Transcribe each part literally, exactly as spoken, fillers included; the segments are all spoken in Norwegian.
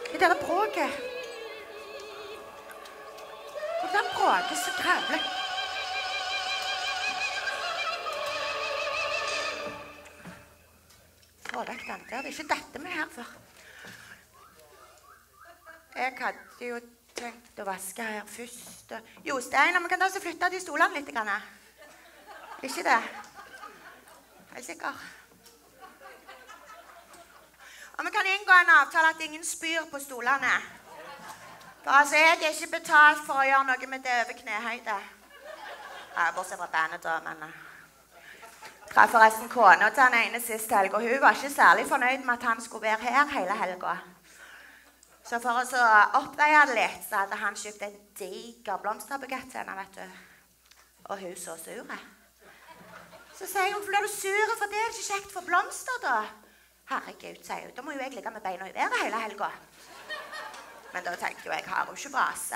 I dere bråket. Hvordan bråket så grøvlig? Få deg den der. Det er ikke dette vi er her for. Jeg hadde jo tenkt å vaske her først. Jo, Steiner, vi kan da så flytte de stolene litt. Grann. Ikke det? Helt sikker. Og vi kan inngå en avtale at ingen spyr på stolene. For altså, jeg er ikke betalt for å gjøre noe med det over knehøyde. Ja, bortsett fra bandet da, men... Jeg traff forresten kona til han ene sist helg, og hun var ikke særlig fornøyd med at han skulle være her hele helga. Så for å oppveie det litt, så hadde han kjøpt en diger blomsterbukett til henne, vet du. Og hun så sure. Så sier hun, blir du sure for det? Er det ikke kjekt for blomster da? Herregud, sier hun, da må jo jeg ligge med beina i været hele helga. Men da tenkte jo jeg, har jo ikke vase.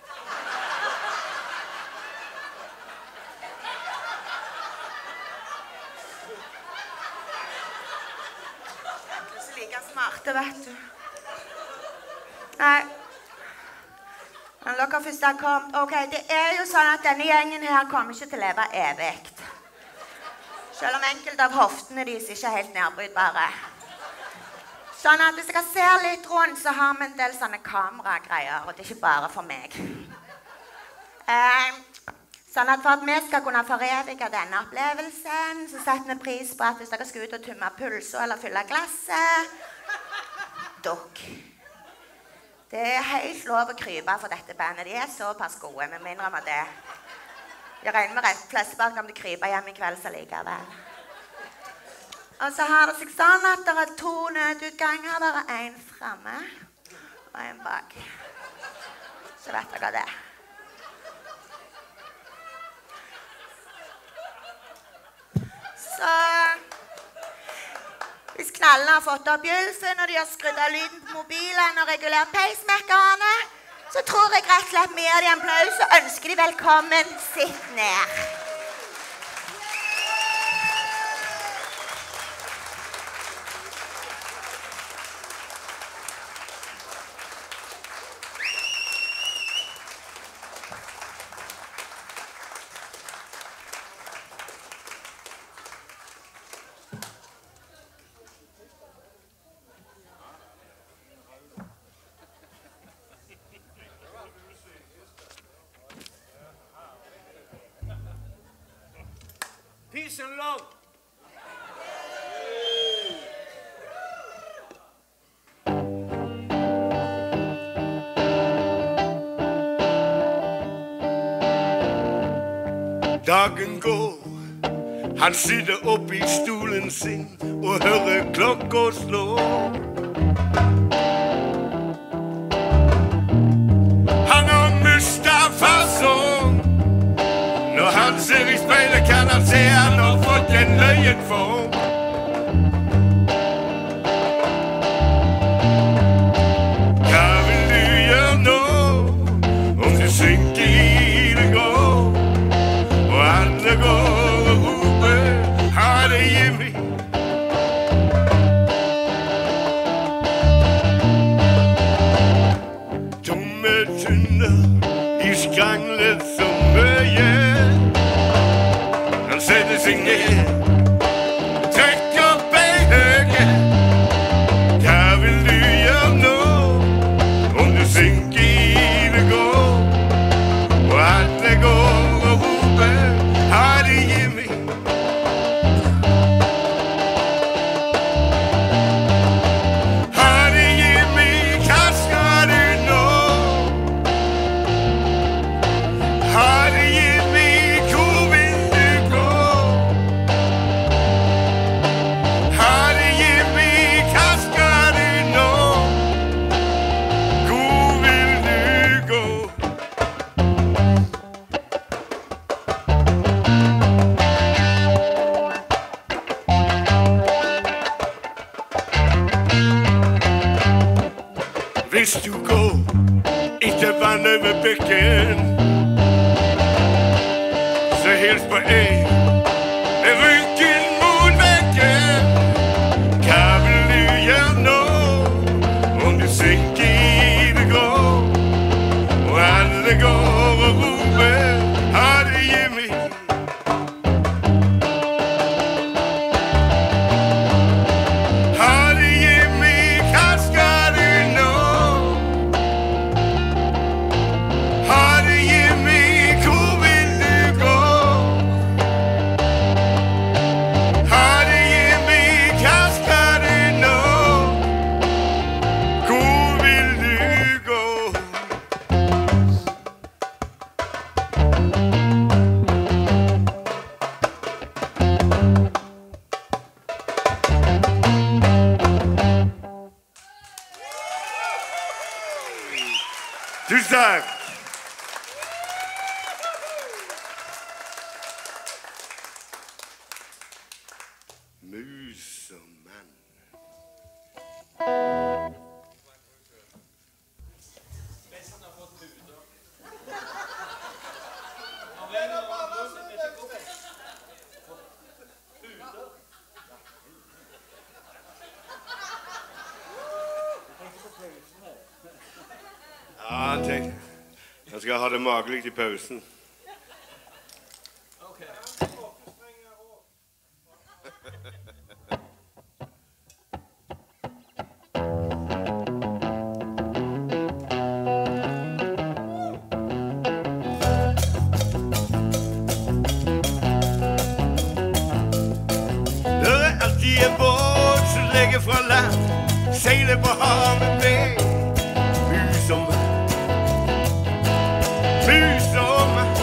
Det er så like smarte, vet du. Nei. Men dere først har kommet. Ok, det er jo sånn at denne gjengen her kommer ikke til å leve evigt. Selv om enkelte av hoftene deres ikke er helt nedbrytbare. Sånn at hvis jeg ser litt rundt, så har vi en del sånne kameragreier, og det er ikke bare for meg. Eh, sånn at for at vi skal kunne forevige denne opplevelsen, så setter vi pris på at hvis dere skal ut og tømme pulser eller fylle glasset, dukk. Det er helt lov å krype for dette bandet. De er såpass gode, men mindre med det. Jeg regner med rett flesteparten om de kryper hjem i kveld, så likevel. Og så har det seg sånn at det er to nødutganger. Det er en fremme og en bak. Så vet dere det. Så hvis knallen har fått opp gylfen, og de har skrudd av lyden på mobilen og regulert pacemakerne, så tror jeg rett og slett vi gir de en applaus og ønsker de velkommen. Sitt ned. Peace and love. Dagen går, han sitter oppe i stolen sin og hører klokka slå. Han har mistet fasong. Når han ser i speilet kan han se han har fått en løyenform. Hva vil du gjøre nå, om du synker i det går, og alle går og roper, ha det Jimmy. Tomme tynner, de skranglet så mye. Han setter seg ned, trekker bein høye. Hva vil du gjøre nå, om du synker i det går, og alle går og roper, ha det Jimmy. Ha det Jimmy, hva skal du nå? Ha det Jimmy, hvor vil du gå? Ha det Jimmy, hva skal du nå? Hvor vil du gå? Hvis du går etter vann over bekken, så hils på en med ryggen mot veggen. Hva vil du gjøre nå, om du synker i Tusen takk. Mus og mann. Ja, han tenkte han skal ha det magelig i pausen. Fra land, seiler på havet med mus og mann, mus og mann.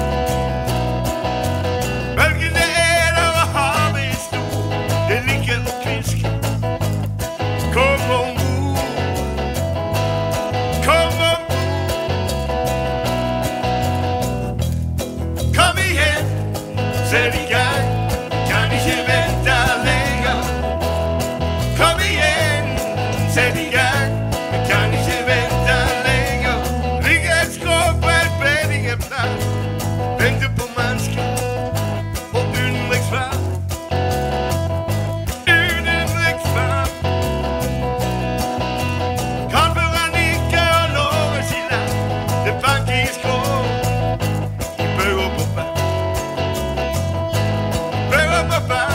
Bølgene er der og havet er stor, det ligger og kvisker. Kom ombord, kom ombord. Kom igjen, sett i gang, kan ikke vente lenger. Kom igjen, sett i gang, jeg kan ikke vente lenger. Ligger et skrå på et bedingeplass, venter på mannskap og utenriksfart. Utenriksfart. Kan Veronica og Låres i land, det banker i skrå, i bøger på bak. Bøger på bak.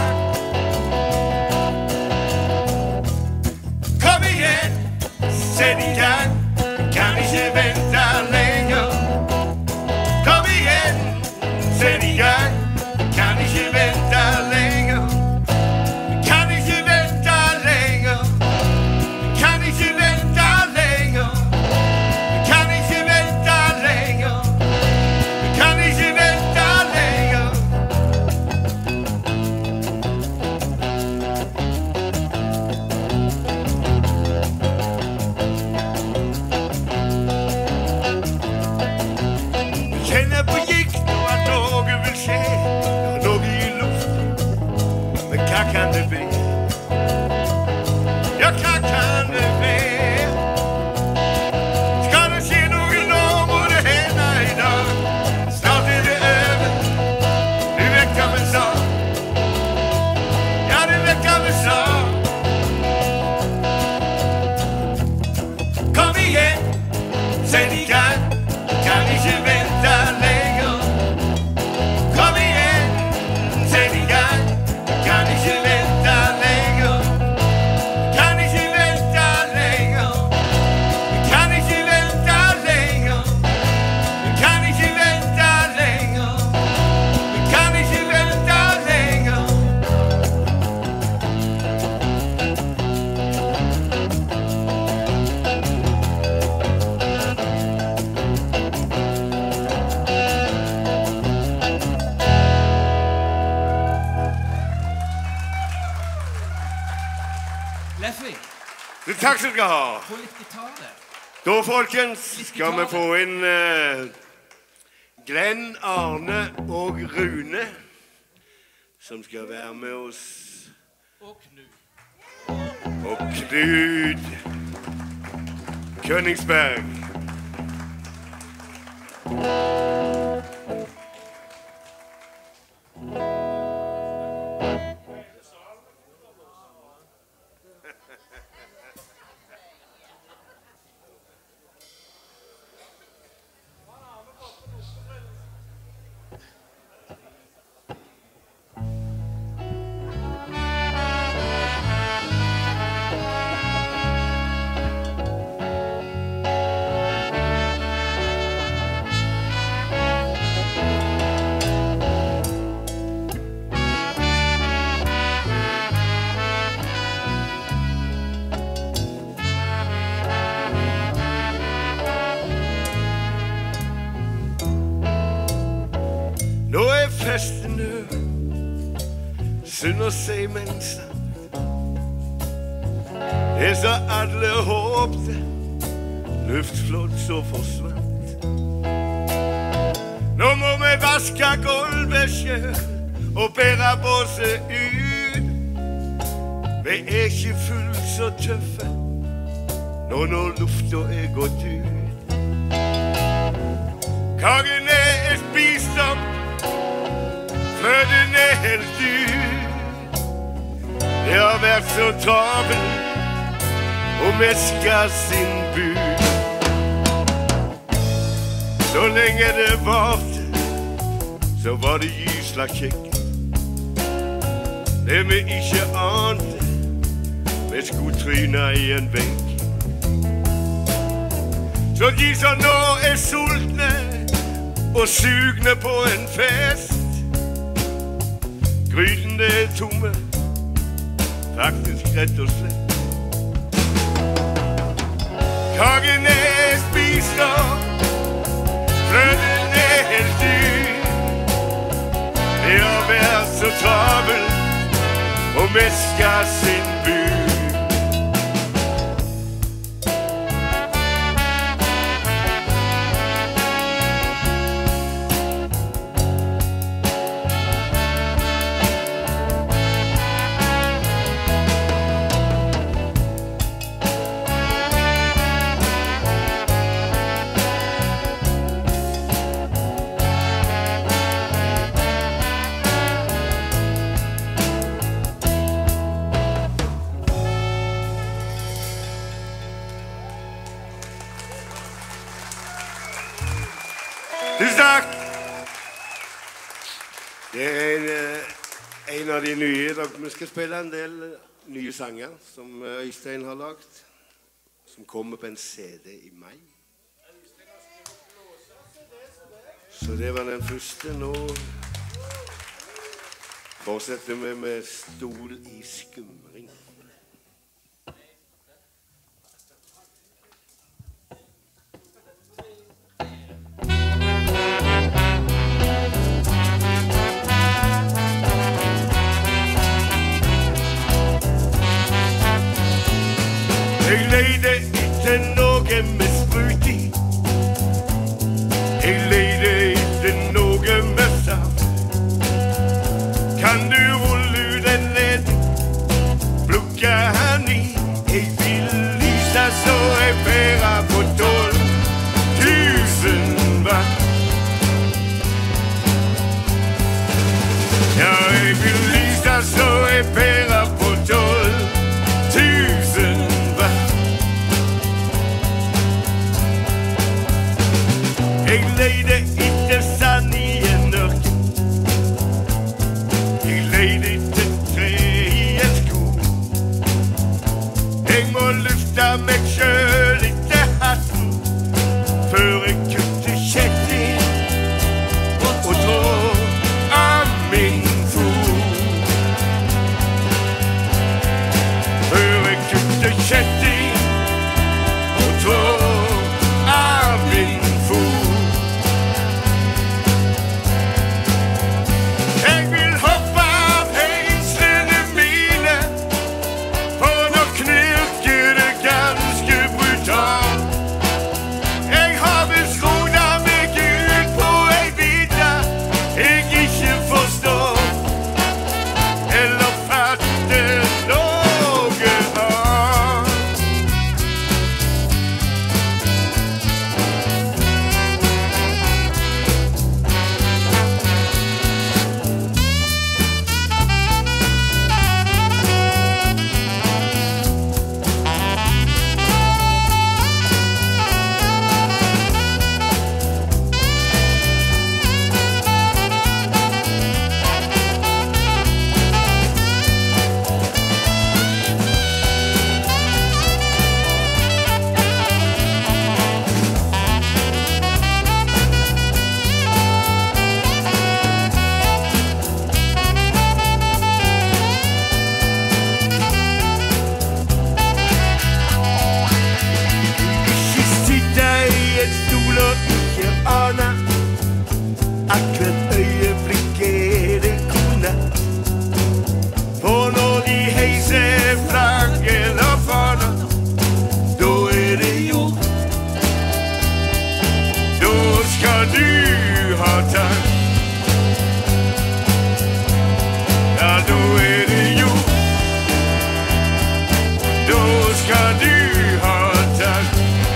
Sett i gang, kan ikke vente lenger. Kom igjen, sett i gang, kan ikke vente lenger. Kan ikke vente lenger. Kan ikke vente lenger. Kan ikke vente lenger. Kan ikke vente lenger. Kjenner på gikt og at noe vil skje, noe i luften, men hva kan det være? Ja, hva kan det være? Skal det skje noe nå, må det hende i dag. Snart er det over, du vet hva vi sa. Ja, du vet hva vi sa. Kom igjen, sett i gang, kan ikke vente lenger. Kom igjen, sett i gang, kan ikke vente lenger. Kan ikke vente lenger. Kan ikke vente lenger. Kan ikke vente lenger. Kan ikke vente lenger. Leffy, Takk skal dere ha. få litt gitar der. Da, folkens, skal vi få inn eh, Glenn, Arne og Rune, som skal være med oss. Og Knut. Og Knut Kønigsberg. festen over, synd å si mennesker. Det så alle håpte, luftflott så forsvant. Nå må vi vaske gulvet selv og bære båset ut. Vi er ikke fullt så tøffe nå når lufta er gått ut. Kakene er spist opp, fløten er helt ut. Det har vært så travelt og meska sin bud. Så lenge det varte, så var det gysla kjekt. Det vi ikke ante, vi skulle tryna i en benk. Så de som nå er sultne og sugne på en fest, gryten det er tomme, faktisk rett og slett. Kaken er spist opp, fløten er helt ut. Det har vært så travelt og meska sin bud. Tusen takk! Det er en, en av de nye. Vi skal spille en del nye sanger som Øystein har lagt, som kommer på en C D i mai. Så det var den første. Nå fortsetter vi med Stol i skumring. Jeg leide etter noe med sprut i. Jeg leide etter noe med saft. Kan du rulle ut en leden, plukke han i? Jeg vil lyse så jeg bærer på tolv tusen watt. Ja, jeg vil lyse så jeg bærer på tolv tusen watt. Jeg leide etter sand i en ørken. Jeg leide etter tre i en skog. Jeg må lufte meg selv etter hatten før jeg kutter kjetting og trår av min fot. Før jeg kutter kjetting og trår av min fot. har taget. Ja, då är det gjort. Då ska du ha tack.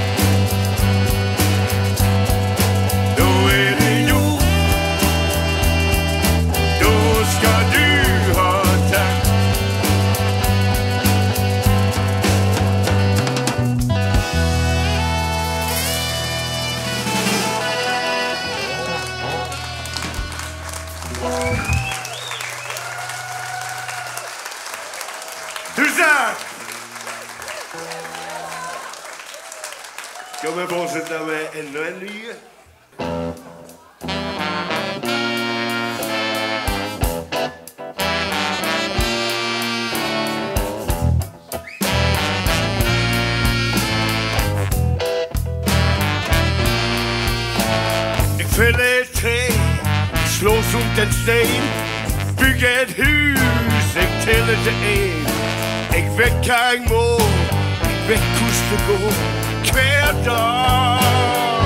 Då är det gjort. Då ska du ha tack. Tusen! Ska vi fortsätta med ännu en ny? Jag fäller ett träd, slår som en sten, bygger ett hus, jag täller till en. Jeg vækker en mål, jeg væk kuste gå hver dag.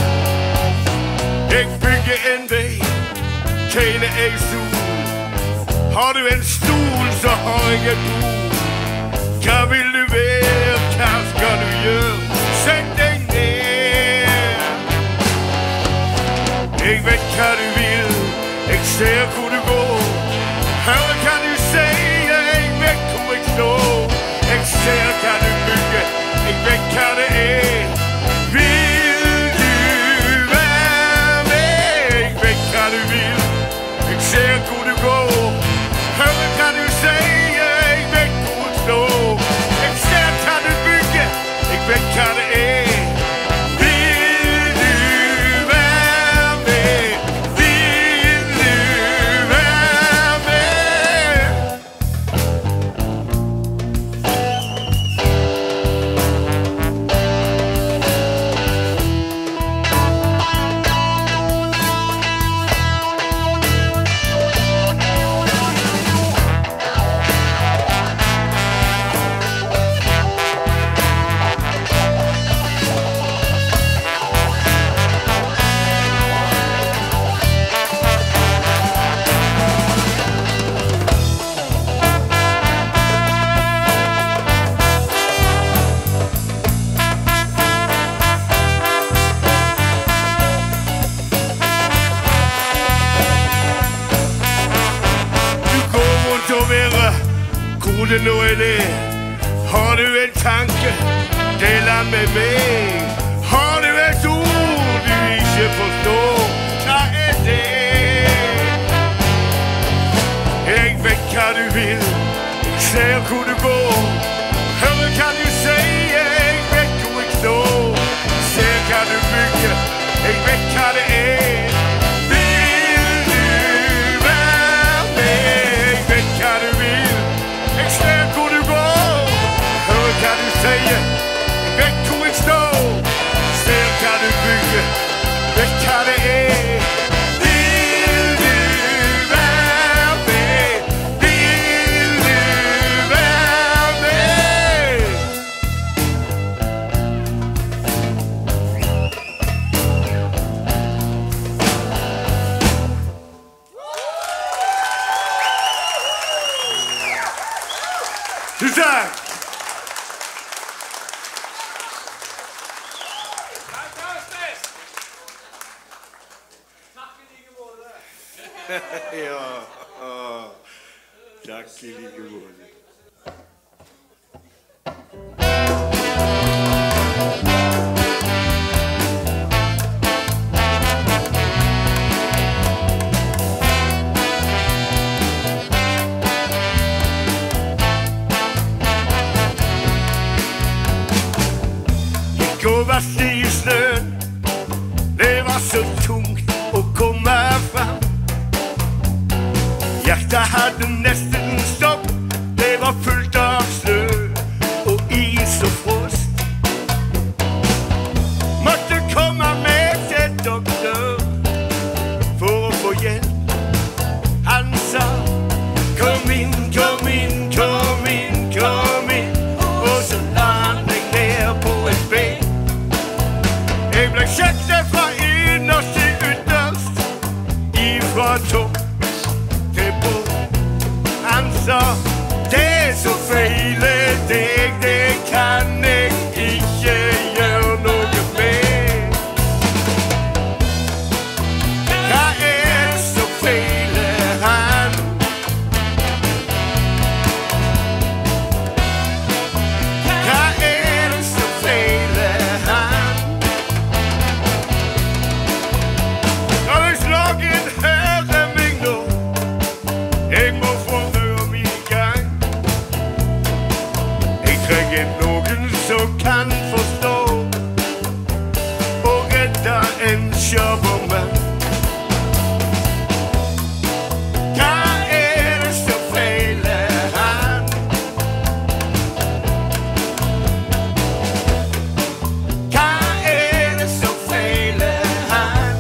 Jeg bygger en vej, tjene en stol. Har du en stol, så har jeg et bord. Hvad vil du være, hvad skal du gøre? Sæt dig ned. Jeg ved hvad du vil, jeg ser hvor du går. Hør kan du sige, jeg ved hvor jeg står. Jeg ser kan du bygge, jeg ved hvad det er. Vil du være med? Jeg ved hvad du vil, jeg ser hvor du går. Hør kan du sige, jeg ved hvor jeg står. Jeg ser kan du bygge, jeg ved hvad det er. Det nu er det. Har du en tanke, deler med mig. Har du et ord, du ikke forstår, hvad er det? Jeg ved hvad du vil, jeg ser hvor du går. Hør kan du sige, jeg ved hvor jeg står. Ser kan du bygge, jeg ved hvad det er. Vil du være med? Jeg ved hvad du vil. Jeg ser hvor du går. Hør kan du sige, jeg ved hvor jeg står. Ser kan du bygge, ved hvad det er. Vil du være med? Vil du være med? Tusen tak! Ja, åh, tak i lige måde. I går var det i snøen, det var så tungt at komme frem. Hjertet havde næsten stop, det var fyldt af snø og is og frost. Måtte komme med til doktor for at få hjælp. Han sa, kom ind, kom ind, kom ind, kom ind. Og så lagde han mig ned på et ben. Jeg blev tjekket fra inderst til ytterst. fra topp til bunn. Han sa, det så feile deg, det kan jeg ikke gjøre noe med. Hva er så feile han? Hva er så feile han? Når jeg slagen hører meg nå, jeg må få høre meg i gang. Jeg trenger noen som kan forstå og redde en kjøpermann. Hva er det så feile han? Hva er det så feile han?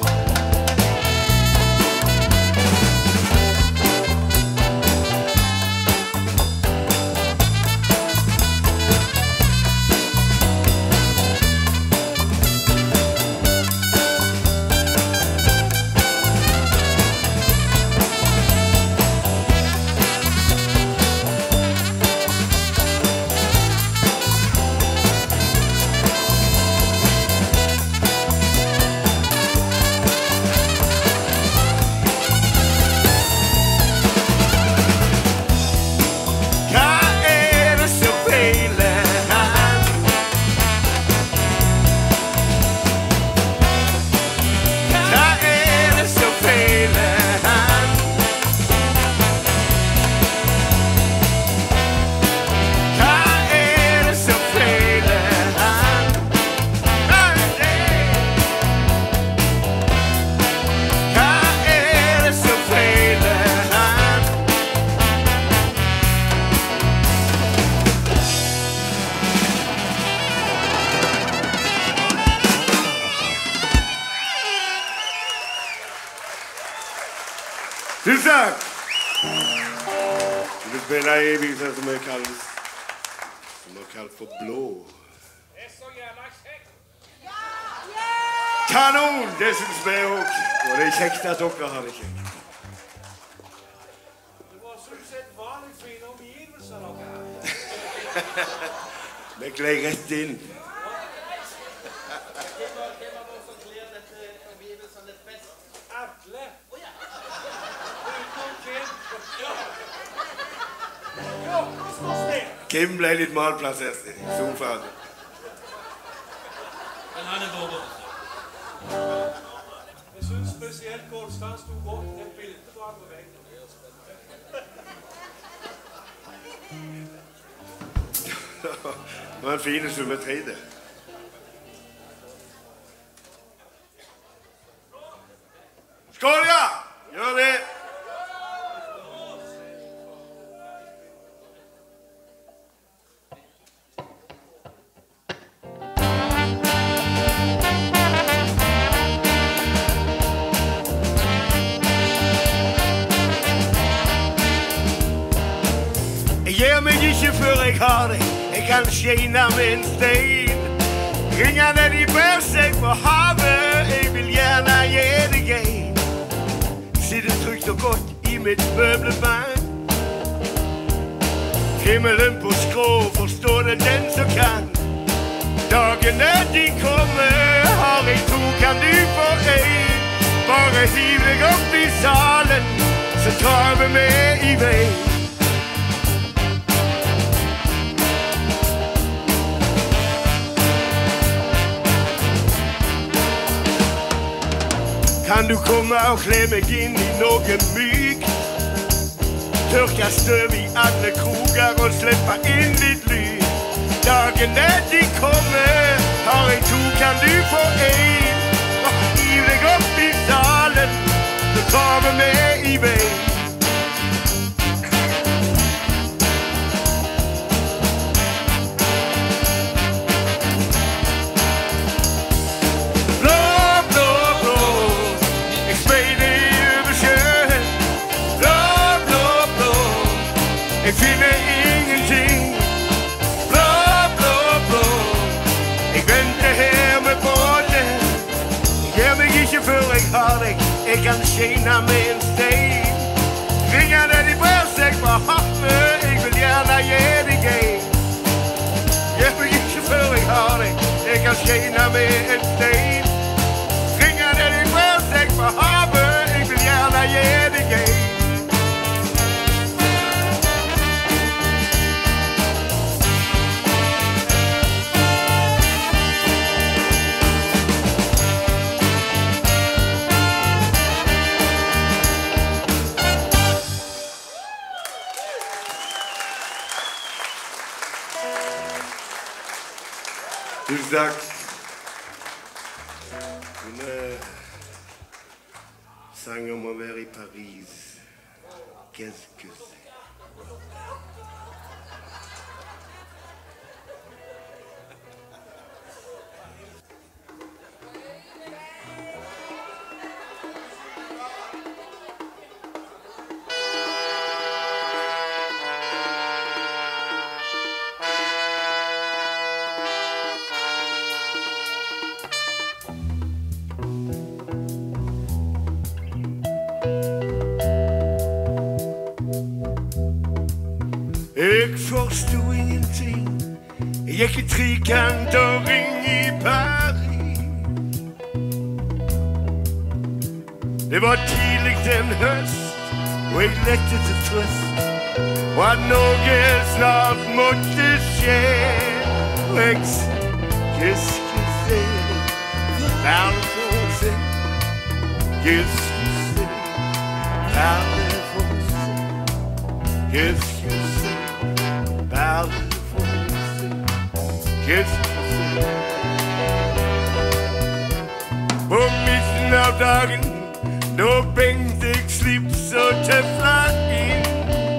Tusen takk! Du spiller en vise som er kalt, som er kalt for blå. Det er så jævla kjekt. Kanon! Det synes vi også. Og det er kjekt at dere har det kjekt. Det var sånn sett vanlig fine omgivelser dere her. Vi gled rett inn. Atle. Utenom Kim. Ja, det står sted. Kim ble litt malplassert i sofaen. Men han er vår. Jeg synes spesielt Gårdstad stod godt. Det bildet bak på veggen. Det var en fin symmetri det. Skål, ja! Gjør det! Jeg gir meg ikke før jeg har det. Jeg kan skjene med en stein. Ringene de bør seg på havet. Jeg vil gjerne gi deg en. Sitter trygt og godt i mitt møblebank. Himmelen på skrå, forstår det den som kan. Dagene de kommer, har jeg to, kan du få en. Bare hiv deg opp i salen, så tar vi med i vei. Kan du komme og kle meg inn i noe mykt? Tørke støv i alle kroger og slippe inn litt lyd. Dagene de kommer, har jeg to, kan du få en. Hiv deg opp i salen, så tar vi med i vei. Jeg finner ingenting. Blå, blå, blå. Jeg venter her. skjene med en stein. Ringene de brer seg på havet, jeg vil gjerne gi deg en. Hjelper ikke før jeg har deg, jeg kan skjene med en stein. Ringene de brer seg på havet, jeg vil gjerne gi deg en. Tusen takk. Hun eh, sang om å være i Paris. Qu'est-ce que c'est? Jeg forstod ingenting. Jeg gikk i trikant og ring i Paris. Det var tidlig en høst, og jeg lette til trøst, og at noe snart måtte skje. Og jeg sa, qu'est-ce que c'est? Parle français. Qu'est-ce que c'est? Parle français. Qu'est-ce que c'est? Parle français. Qu'est-ce que c'est? På midten av dagen, da bengte jeg slips og tøfla inn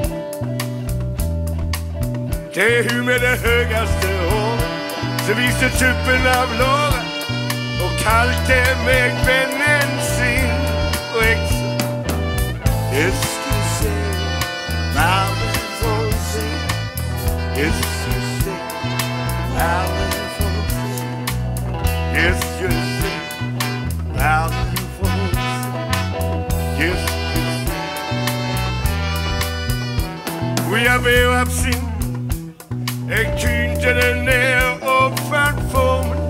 til hun med det høyeste håret, som viste tuppen av låret og kalte meg vennen sin. Og jeg sa, qu'est-ce que c'est? Parle français. Qu'est-ce que c'est? Parle français. Qu'est-ce que c'est? Parle français. Qu'est-ce que c'est? Oui, jeg ble oppsint. Jeg tynte det ned og fant formen.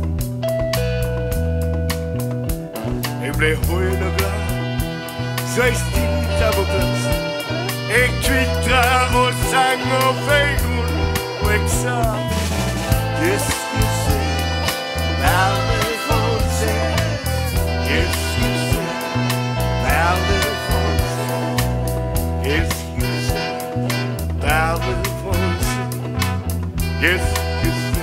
Jeg ble høy og glad, så jeg stinta på plass. Jeg kvitret og sang og føyk rundt, og jeg sa, qu'est-ce que c'est? Parle français. Qu'est-ce que c'est? Parle français. Qu'est-ce que c'est? Parle français. Qu'est-ce que c'est?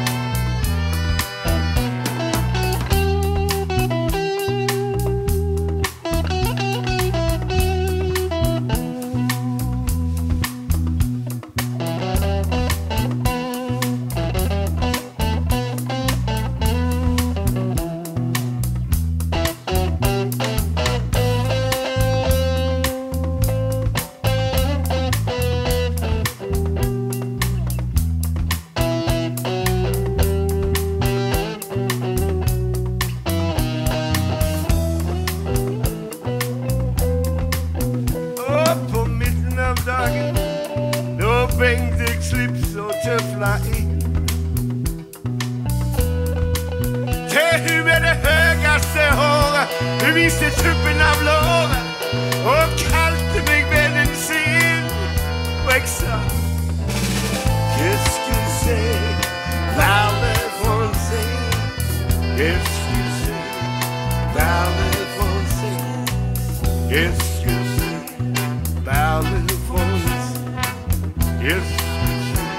Hun viste tuppen av låret og kalte meg vennen sin. Og jeg sa, qu'est-ce que c'est? Parle français. Qu'est-ce que c'est? Parle français. Qu'est-ce que c'est? Parle français. Qu'est-ce que c'est?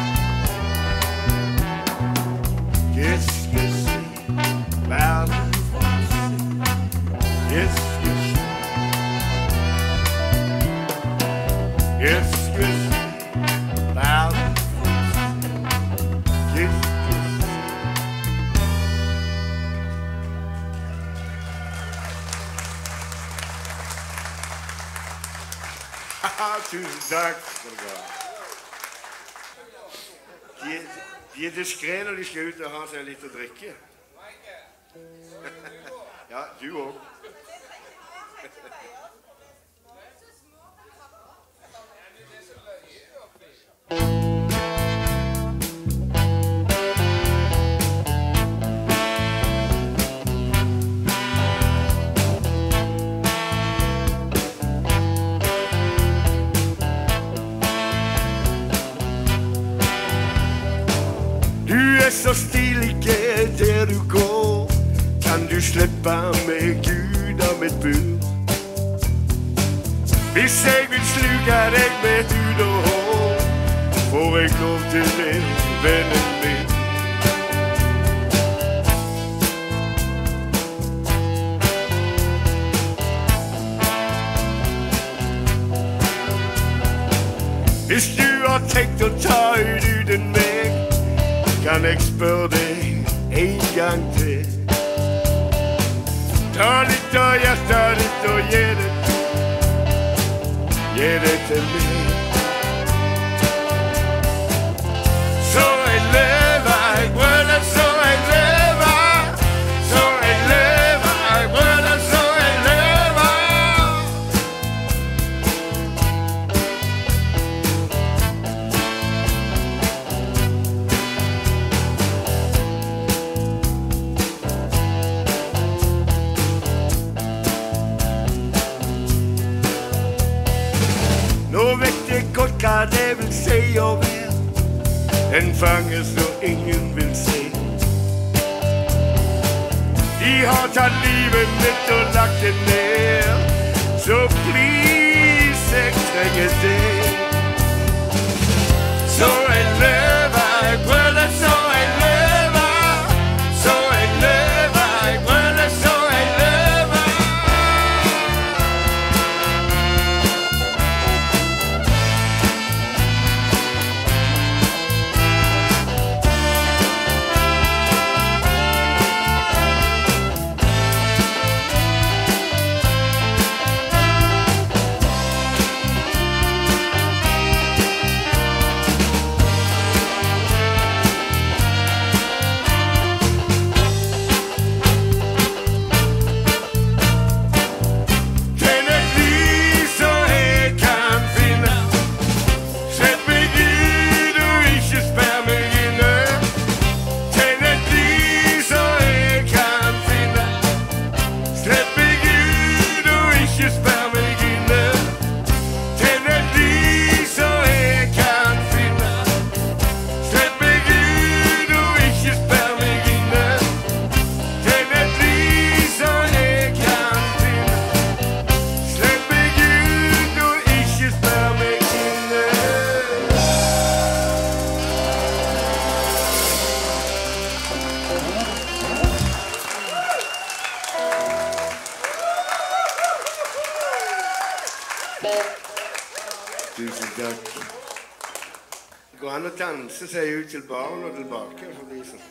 Qu'est-ce que c'est? Parle français. Qu'est-ce que c'est? Qu'est-ce que c'est? Parle français. Qu'est-ce que c'est? Haha, tusen takk skal du ha. De, de er diskré når de skal ut og ha seg litt å drikke. Ja, du også. Du er så stilig der du går. Kan du slippe meg ut av mitt bur? Hvis jeg vil sluke deg med hud og hår, får jeg lov til det, vennen min. Hvis du har tenkt å ta ut uten meg, kan jeg spørre deg en gang til. Ta litt av hjertet ditt og gi det, gi det til meg. Så jeg lever, jeg brøler, så jeg lever. Så jeg lever, jeg brøler, så jeg lever. Nå vet jeg godt hva det vil si å være en fange som ingen vil se. De har tatt livet mitt og lagt det ned, så please, jeg trenger det. Så jeg lever, jeg brøler, så jeg lever. Så jeg lever, jeg brøler, så jeg lever. Tusen takk. Det går an å danse seg ut til baren og tilbake for de som...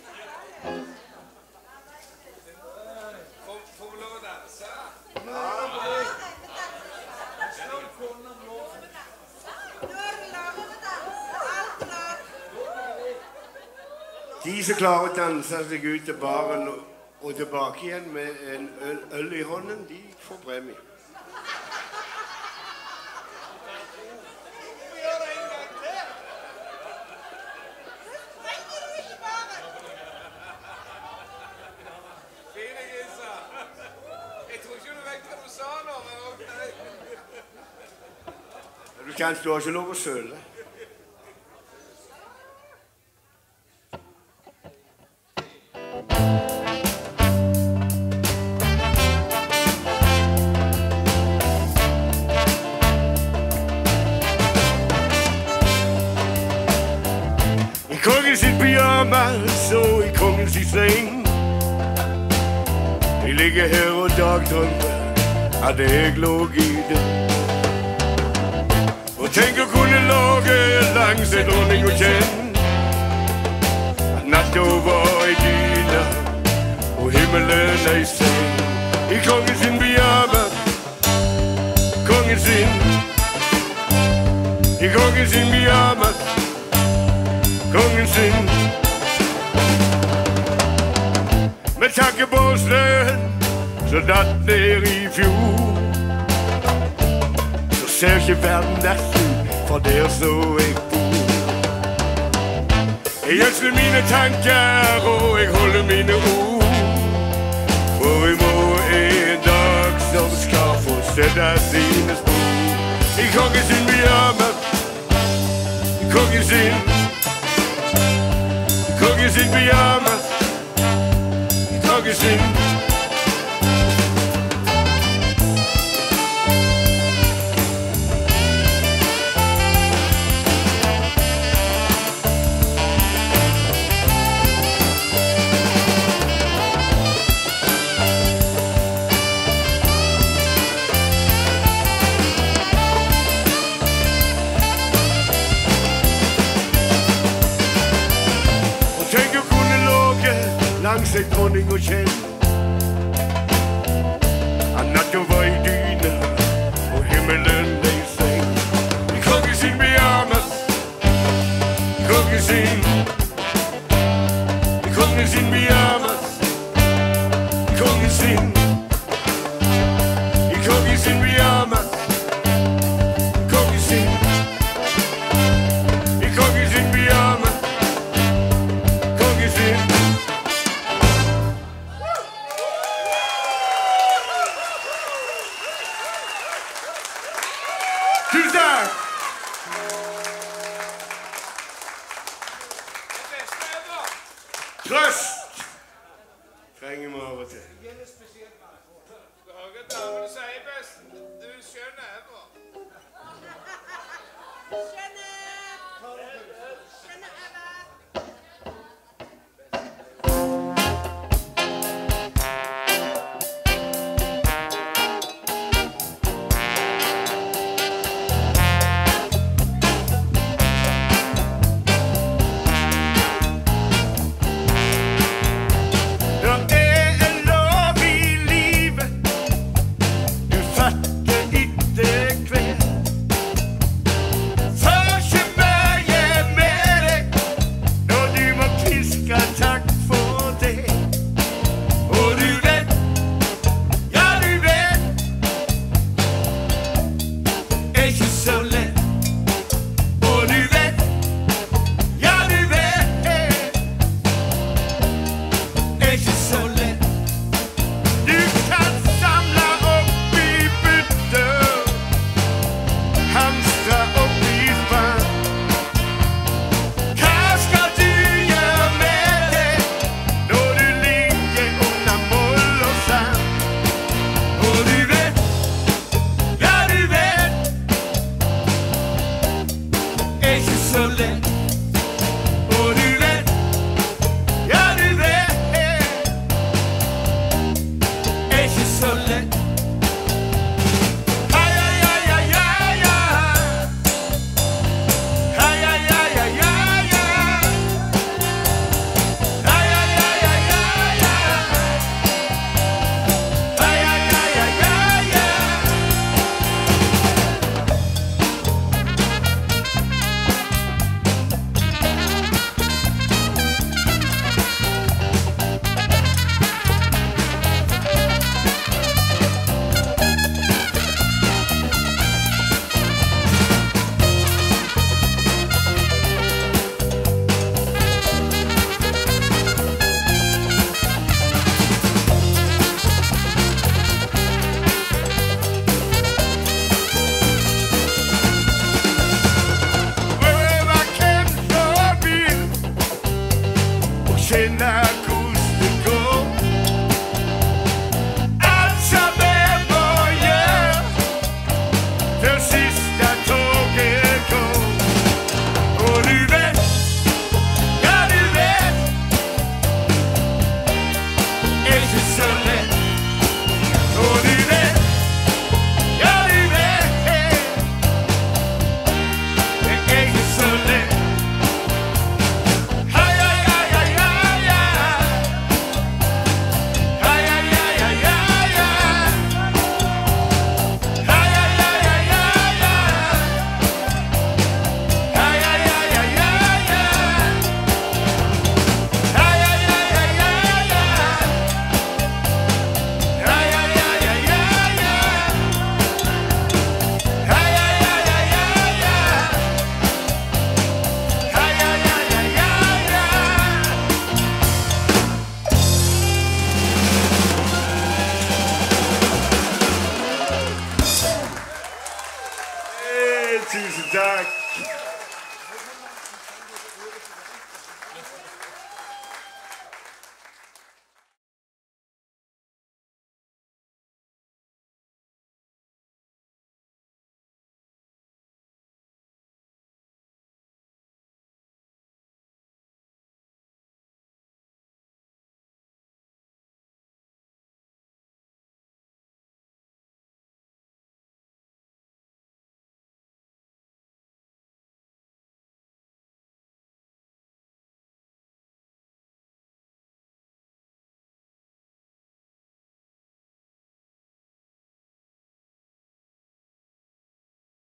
Får vi lov å danse? De som klarer å danse seg ut til baren og, og tilbake igjen med en øl, øl i hånden, de får premie. Du kan stå ikke lov å søle. I kongen sitt pyjamas og i kongen sitt seng. Jeg ligger her og dagdrømmer at jeg lå i det. Og tenk å kunne lage langs en dronning og kjenn at natta var i dyna og himmelen ei seng. I kongen sin pyjamas, kongen sin. I kongen sin pyjamas, kongen sin. Med tanke på snøen så datt ned i fjor, ser ikke verden derfra fra der så jeg bor. Jeg gjødsler mine tanker og jeg holder mine ord, for jeg må en dag som skal få sette sine spor. I kongen sin pyjamas, i kongen sin, i kongen sin pyjamas, i kongen sin. Langs en dronning og kjell, at natten var i dyne og himmelen lei seng. I kongen sin pyjamas, i kongen sin, i kongen sin pyjamas, i kongen sin, i kongen sin pyjamas, i kongen sin, i kongen sin pyjamas, kongen sin. Tusen takk! Trøst trenger vi av og til. Du har ikke damer sier best. Du skjønner Eva. Skjønner! Skjønner, Eva! Så